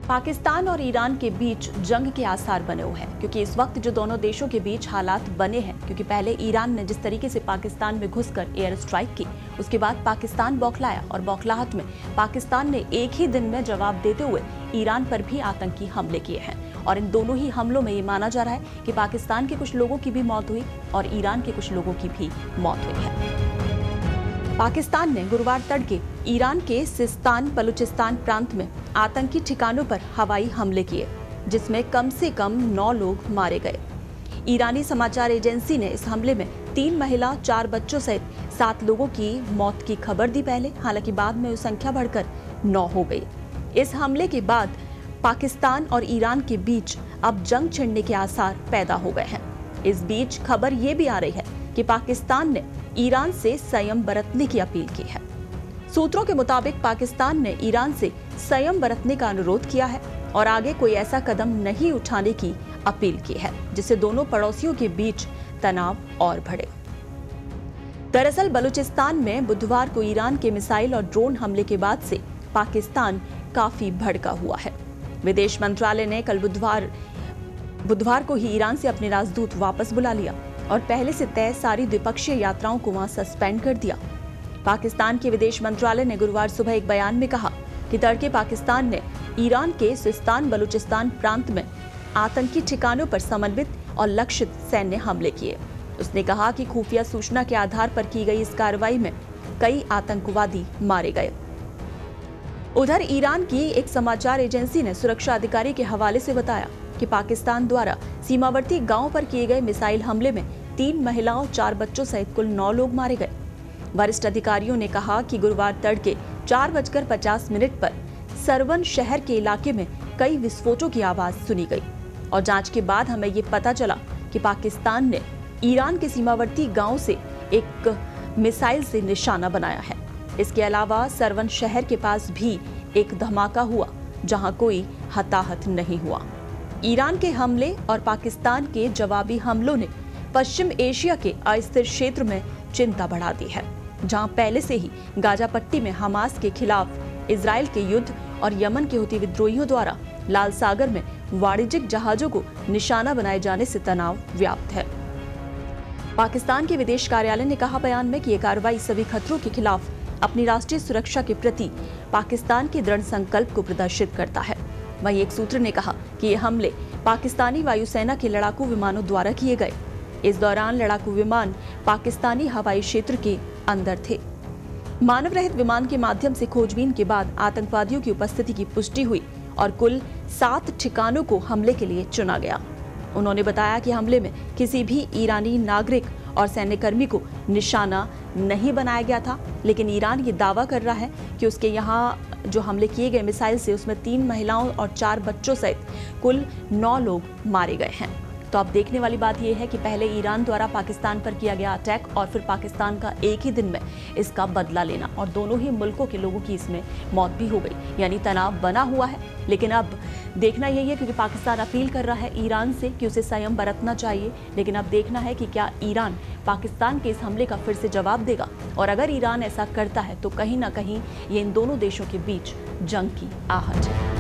पाकिस्तान और ईरान के बीच जंग के आसार बने हुए हैं, क्योंकि इस वक्त जो दोनों देशों के बीच हालात बने हैं, क्योंकि पहले ईरान ने जिस तरीके से पाकिस्तान में घुसकर एयर स्ट्राइक की, उसके बाद पाकिस्तान बौखलाया और बौखलाहट में पाकिस्तान ने एक ही दिन में जवाब देते हुए ईरान पर भी आतंकी हमले किए हैं। और इन दोनों ही हमलों में ये माना जा रहा है कि पाकिस्तान के कुछ लोगों की भी मौत हुई और ईरान के कुछ लोगों की भी मौत हुई है। पाकिस्तान ने गुरुवार तड़के ईरान के सिस्तान बलूचिस्तान प्रांत में आतंकी ठिकानों पर हवाई हमले किए, जिसमें कम से कम 9 लोग मारे गए। ईरानी समाचार एजेंसी ने इस हमले में 3 महिला, 4 बच्चों सहित 7 लोगों की मौत की खबर दी पहले, हालांकि बाद में वो संख्या बढ़कर 9 हो गई। इस हमले के बाद पाकिस्तान और ईरान के बीच अब जंग छिड़ने के आसार पैदा हो गए हैं। इस बीच खबर ये भी आ रही है कि पाकिस्तान ने ईरान से संयम बरतने की अपील की है। सूत्रों के मुताबिक पाकिस्तान ने ईरान से संयम बरतने का अनुरोध किया है और आगे कोई ऐसा कदम नहीं उठाने की अपील की है, जिससे दोनों पड़ोसियों के बीच तनाव और बढ़े। दरअसल बलूचिस्तान में बुधवार को ईरान के मिसाइल और ड्रोन हमले के बाद से पाकिस्तान काफी भड़का हुआ है। विदेश मंत्रालय ने कल बुधवार को ही ईरान से अपने राजदूत वापस बुला लिया और पहले से तय सारी द्विपक्षीय यात्राओं को वहां सस्पेंड कर दिया। पाकिस्तान के विदेश मंत्रालय ने गुरुवार सुबह एक बयान में कहा कि तड़के पाकिस्तान ने ईरान के सिस्तान बलूचिस्तान प्रांत में आतंकी ठिकानों पर समन्वित और लक्षित सैन्य हमले किए। उसने कहा कि खुफिया सूचना के आधार पर की गई इस कार्रवाई में कई आतंकवादी मारे गए। उधर ईरान की एक समाचार एजेंसी ने सुरक्षा अधिकारी के हवाले से बताया कि पाकिस्तान द्वारा सीमावर्ती गांव पर किए गए मिसाइल हमले में 3 महिलाओं, 4 बच्चों सहित कुल 9 लोग मारे गए। वरिष्ठ अधिकारियों ने कहा कि गुरुवार तड़के 4:50 पर सरवन शहर के इलाके में कई विस्फोटों की आवाज सुनी गई और जांच के बाद हमें ये पता चला कि पाकिस्तान ने ईरान के सीमावर्ती गांव से एक मिसाइल से निशाना बनाया है। इसके अलावा सरवन शहर के पास भी एक धमाका हुआ, जहां कोई हताहत नहीं हुआ। ईरान के हमले और पाकिस्तान के जवाबी हमलों ने पश्चिम एशिया के अस्थिर क्षेत्र में चिंता बढ़ा दी है, जहां पहले से ही गाजा पट्टी में हमास के खिलाफ इजराइल के युद्ध और यमन के हुती विद्रोहियों द्वारा लाल सागर में वाणिज्यिक जहाजों को निशाना बनाए जाने से तनाव व्याप्त है। पाकिस्तान के विदेश कार्यालय ने कहा बयान में कि ये कार्रवाई सभी खतरों के खिलाफ अपनी राष्ट्रीय सुरक्षा के प्रति पाकिस्तान के दृढ़ संकल्प को प्रदर्शित करता है। वहीं एक सूत्र ने कहा कि ये हमले पाकिस्तानी वायुसेना के लड़ाकू विमानों द्वारा किए गए। इस दौरान लड़ाकू विमान पाकिस्तानी हवाई क्षेत्र के अंदर थे। मानव रहित विमान के माध्यम से खोजबीन के बाद आतंकवादियों की उपस्थिति की पुष्टि हुई और कुल 7 ठिकानों को हमले के लिए चुना गया। उन्होंने बताया कि हमले में किसी भी ईरानी नागरिक और सैन्यकर्मी को निशाना नहीं बनाया गया था, लेकिन ईरान ये दावा कर रहा है कि उसके यहाँ जो हमले किए गए मिसाइल से उसमें 3 महिलाओं और 4 बच्चों सहित कुल 9 लोग मारे गए हैं। तो अब देखने वाली बात यह है कि पहले ईरान द्वारा पाकिस्तान पर किया गया अटैक और फिर पाकिस्तान का एक ही दिन में इसका बदला लेना, और दोनों ही मुल्कों के लोगों की इसमें मौत भी हो गई, यानी तनाव बना हुआ है। लेकिन अब देखना यही है, क्योंकि पाकिस्तान अपील कर रहा है ईरान से कि उसे संयम बरतना चाहिए, लेकिन अब देखना है कि क्या ईरान पाकिस्तान के इस हमले का फिर से जवाब देगा। और अगर ईरान ऐसा करता है तो कहीं ना कहीं ये इन दोनों देशों के बीच जंग की आहट है।